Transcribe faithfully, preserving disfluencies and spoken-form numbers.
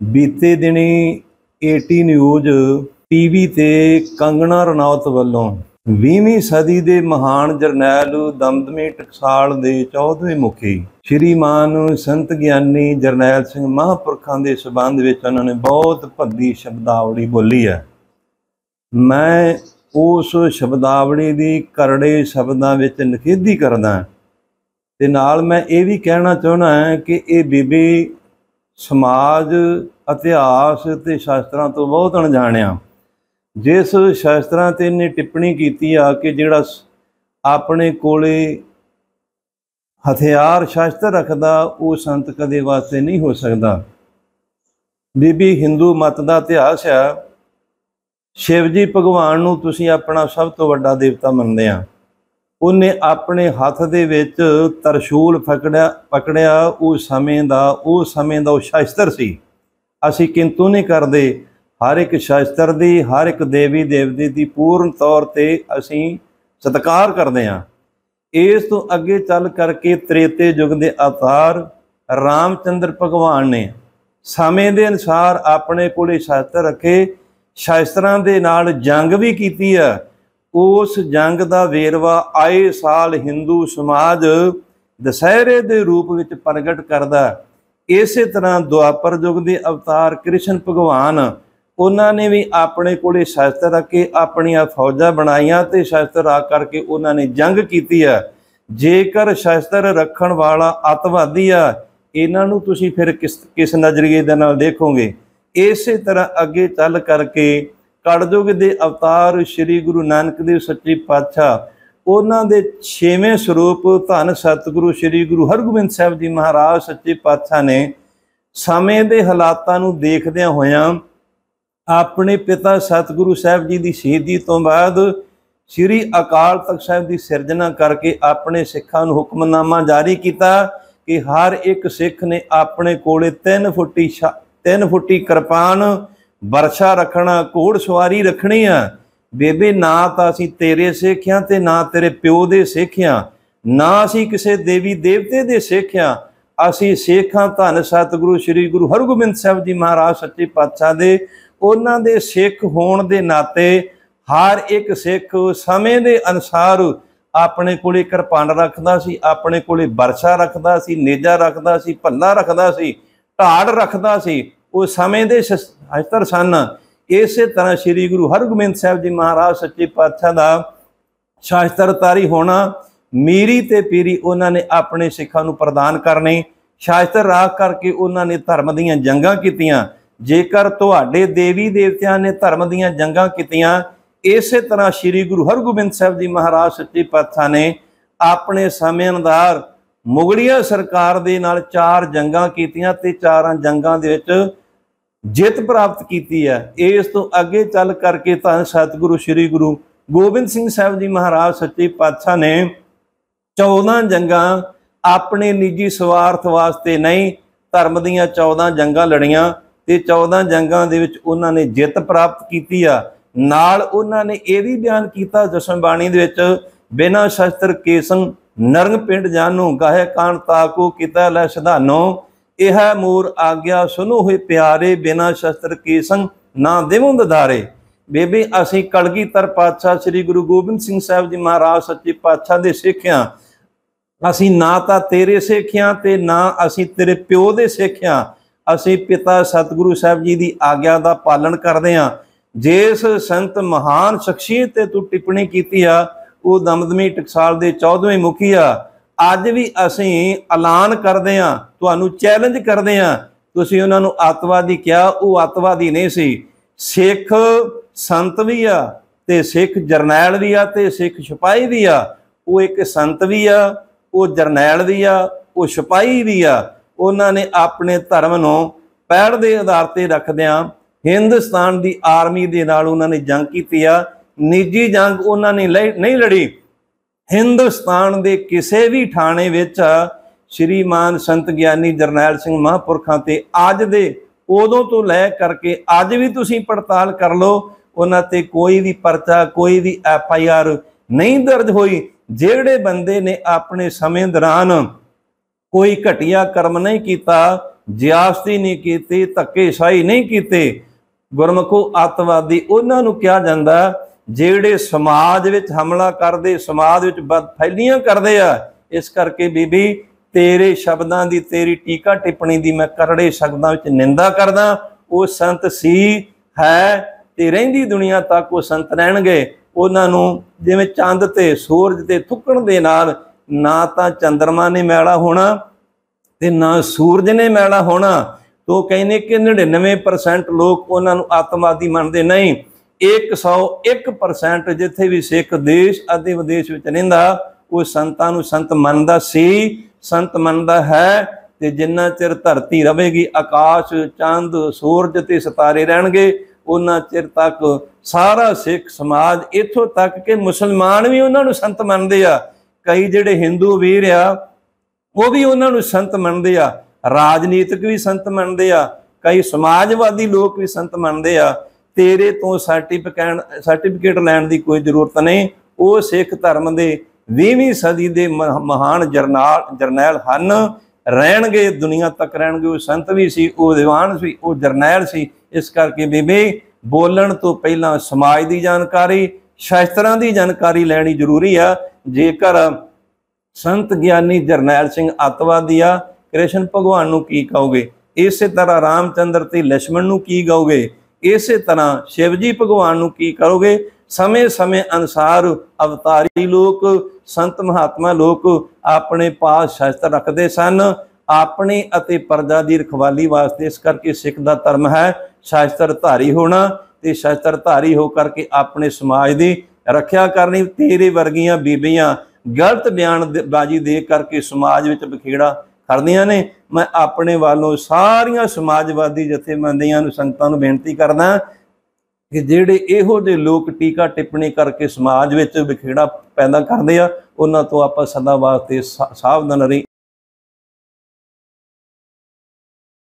ਬੀਤੇ ਦਿਨੀ eighty news TV ਤੇ ਕੰਗਣਾ ਰਣੌਤ ਵੱਲੋਂ ਵੀਹਵੀਂ ਸਦੀ ਦੇ ਮਹਾਨ ਜਰਨੈਲ ਦਮਦਮੀ ਟਕਸਾਲ ਦੇ ਚੌਦਵੇਂ ਮੁਖੀ ਸ਼੍ਰੀਮਾਨ ਸੰਤ ਗਿਆਨੀ ਜਰਨੈਲ ਸਿੰਘ ਮਹਾਂਪੁਰਖਾਂ ਦੇ ਸੰਬੰਧ ਵਿੱਚ ਉਹਨਾਂ ਨੇ ਬਹੁਤ ਭੱਦੀ ਸ਼ਬਦਾਵਲੀ ਬੋਲੀ ਹੈ। ਮੈਂ ਉਸ ਸ਼ਬਦਾਵਲੀ ਦੀ ਕਰੜੇ ਸ਼ਬਦਾਂ ਵਿੱਚ ਨਿਖੇਧੀ ਕਰਦਾ ਤੇ ਨਾਲ ਮੈਂ ਇਹ ਵੀ ਕਹਿਣਾ ਚਾਹੁੰਦਾ ਹਾਂ ਕਿ ਇਹ ਬੀਬੀ समाज इतिहास ते शास्त्रां तो बहुत अणजाणिया। जिस शास्त्रां ते इन्हें टिप्पणी की आ कि जिहड़ा अपने कोले हथियार शास्त्र रखदा वो संत कदे वास्ते नहीं हो सकता। बीबी हिंदू मत का इतिहास है, शिव जी भगवान नूं तुसीं अपना सब तो वड्डा देवता मनदे आ। ਉਹਨੇ ਆਪਣੇ ਹੱਥ ਦੇ ਵਿੱਚ ਤਰਸ਼ੂਲ ਫਕੜਿਆ ਪਕੜਿਆ ਉਹ ਸਮੇਂ ਦਾ ਉਹ ਸਮੇਂ ਦਾ ਉਹ ਸ਼ਾਸਤਰ ਸੀ। ਅਸੀਂ ਕਿੰਤੂ ਨਹੀਂ ਕਰਦੇ, ਹਰ ਇੱਕ ਸ਼ਾਸਤਰ ਦੀ ਹਰ ਇੱਕ ਦੇਵੀ ਦੇਵਤੇ ਦੀ ਪੂਰਨ ਤੌਰ ਤੇ ਅਸੀਂ ਸਤਿਕਾਰ ਕਰਦੇ ਹਾਂ। ਇਸ ਤੋਂ ਅੱਗੇ ਚੱਲ ਕਰਕੇ ਤ੍ਰੇਤੇ ਯੁੱਗ ਦੇ ਅਵਤਾਰ ਰਾਮਚੰਦਰ ਭਗਵਾਨ ਨੇ ਸਮੇਂ ਦੇ ਅਨੁਸਾਰ ਆਪਣੇ ਕੋਲੇ ਸ਼ਾਸਤਰ ਰੱਖੇ, ਸ਼ਾਸਤਰਾਂ ਦੇ ਨਾਲ ਜੰਗ ਵੀ ਕੀਤੀ ਹੈ। उस जंग का वेरवा आए साल हिंदू समाज दशहरे के रूप में प्रगट करता। इस तरह द्वापर युग के अवतार कृष्ण भगवान उन्होंने भी अपने कोले शास्त्र रख के अपन फौजा बनाइया तो शास्त्र आ करके उन्होंने जंग की है। जेकर शास्त्र रखण वाला अतवादी आ, इन्हों तुसीं फिर किस किस नज़रिए दे नाल देखोगे। इस तरह अगे चल करके कड़युग के अवतार श्री गुरु नानक देव सच्चे पातशाह उन्होंने दे छेवें स्वरूप धन सतगुरु श्री गुरु हरगोबिंद साहब जी महाराज सच्चे पातशाह ने समय के हालातों को देखदे होया अपने पिता सतगुरु साहब जी की शहीदी तो बाद श्री अकाल तख्त साहब की सिरजना करके अपने सिखां नूं हुक्मनामा जारी किया कि हर एक सिख ने अपने कोले तीन फुटी तीन फुटी किरपान बरछा रखना, घोड़ सवारी रखनी है। बेबे ना तो असी तेरे सिख हाँ ते ना तेरे प्यो दे सिख हाँ, ना असी किसी देवी देवते दे सिख हाँ। असी सिख हाँ धन सतगुरु श्री गुरु हरगोबिंद साहब जी महाराज सच्चे पातशाह दे उन्हां दे सिख होण दे नाते हर एक सिख समय दे अनुसार अपने कोले किरपान रखदा सी, अपने कोले बरछा रखदा सी, नेजा रखदा सी, भल्ला रखदा सी, ढाड़ रखदा सी। वो समय के शास्त्र सन। इस तरह श्री गुरु हरगोबिंद साहब जी महाराज सच्चे पातशाह का शास्त्रधारी होना मीरी ते पीरी उन्होंने अपने सिखां नूं प्रदान करने, शास्त्र राख करके उन्होंने धर्म दीयां जंगां कीतियां। जेकर तुहाडे देवी देवतियां ने धर्म दीयां जंगां कीतियां, इस तरह श्री गुरु हरगोबिंद साहब जी महाराज सच्चे पातशाह ने अपने समय अनुसार मुगलिया सरकार दे नाल चार जंगां कीतियां ते चारां जंगां दे विच जित प्राप्त की है। इस तो अगे चल करके धन सतगुरु श्री गुरु गोबिंद सिंह साहब जी महाराज सच्चे पातशाह ने चौदह जंगां अपने निजी स्वार्थ वास्ते नहीं, धर्म दीयां चौदह जंगां लड़ियां ते चौदह जंगां दे विच उन्होंने जित प्राप्त की है। नाल उन्होंने ये भी बयान किया जसमबाणी दे विच बिना शस्त्र केसन नरंग पिंड जानो गाहे कान ताको किता लै सिधानो यह मोर आग्या सुनो हुए प्यारे बिना शस्त्र केसन ना देवों दधारे। बेबे असी कलगीधर पातशाह श्री गुरु गोबिंद सिंह साहब जी महाराज सच्चे पातशाह दे सिख हां। असी ना तां तेरे सिख हां ते ना असी तेरे प्यो दे सिख हां। असी पिता सतगुरु साहब जी की आग्या का पालन करते हैं। जिस संत महान शख्सियत ते तू टिप्पणी की आ वो दमदमी टकसाल दे चौदहवें मुखी आ। अज भी असी ऐलान करते हैं, तुहानू चैलेंज करते हैं, तुसीं उन्हां नूं अतवादी कहा, वो अतवादी नहीं सी। सिख संत भी आ ते सिख जरनैल भी आ ते सिख सिपाही भी आ। वो एक संत भी आ, वो जरनैल भी आ, वो सिपाही भी आ। उन्होंने अपने धर्म नूं पैड़ के आधार पर रखदिआं हिंदुस्तान की आर्मी दे नाल उन्होंने जंग की आ। निजी जंग उन्होंने नहीं लड़ी। हिंदुस्तान के किसी भी थाने विच श्रीमान संत ज्ञानी जरनैल सिंह महापुरखों ते अज दे उदों तो लै करके अज भी तुसीं पड़ताल कर लो, उन्हां ते कोई भी परचा कोई भी एफ आई आर नहीं दर्ज हुई। जिहड़े बंदे ने अपने समय दौरान कोई घटिया कर्म नहीं किया ਜ਼ਿਆਦਤੀ नहीं की, धक्केशाही नहीं की। गुरमुखो अतवादी उन्होंने कहा जाता ਜਿਹੜੇ समाज विच हमला करते, समाज विच बदफैलियां करते आ। इस करके बीबी तेरे शब्दों की, तेरी टीका टिप्पणी की मैं करड़े शब्दों विच निंदा करदा। वो संत सी है ते रहिंदी दुनिया तक वो संत रहणगे। उन्होंने जिवें चंद ते सूरज ते थुकण दे नाल ना तां चंद्रमा ने मैला होना ते ना सूरज ने मैला होना। तो कहने कि नड़िनवे परसेंट लोग उन्होंने आतंकवादी मनते नहीं। एक सौ एक परसेंट जिथे भी सिख देश अते विदेश में रहिंदा वो संतां नूं संत मनदा सी, संत मनदा है। ते जिन्ना चिर धरती रहेगी, आकाश चंद सूरज ते सितारे रहणगे, उन्ना चिर तक सारा सिख समाज इत्थों तक कि मुसलमान भी उन्होंने संत मनदे आ। कई जिहड़े हिंदू वीर आ वो भी उन्होंने संत मनदे आ, राजनीतिक भी संत मनदे आ, कई समाजवादी लोग भी संत मनदे आ। तेरे तो सर्टिफिकेट सर्टिफिकेट लैण की कोई जरूरत नहीं। वो सिख धर्म के बीहवीं सदी के महान जरनाल जरनैल हन, रहणगे दुनिया तक रहणगे। वो संत भी सी, वो दीवान सी, वो जरनैल सी। इस करके बीबी बोलण तो पहला समाज की जानकारी, शास्त्रां की जानकारी लैनी जरूरी आ। जेकर संत ज्ञानी जरनैल सिंह अतवादी आ, कृष्ण भगवान नूं की कहोगे? इस तरह रामचंद्र ते लक्ष्मण नूं की कहोगे? इस तरह शिवजी भगवान नूं की करोगे? समय समय अनुसार अवतारी लोग, संत महात्मा लोग अपने पास शास्त्र रखते सन अपनी अते प्रजा की रखवाली वास्ते। इस करके सिख दा धर्म है शास्त्रधारी होना ते शास्त्रधारी होकर के अपने समाज की रक्षा करनी। तेरे वर्गियां बीबियां गलत बयानबाजी दे करके समाज विच बखेड़ा करदियां ने। मैं अपने वालों सारिया समाजवादी जथेबंदियां नूं संगतां नूं बेनती करदा कि जिहड़े इहो जिहे लोग टीका टिप्पणी करके समाज विच बखेड़ा पैदा करदे आ, उन्हां तों आपां सदा वास्ते सावधान रही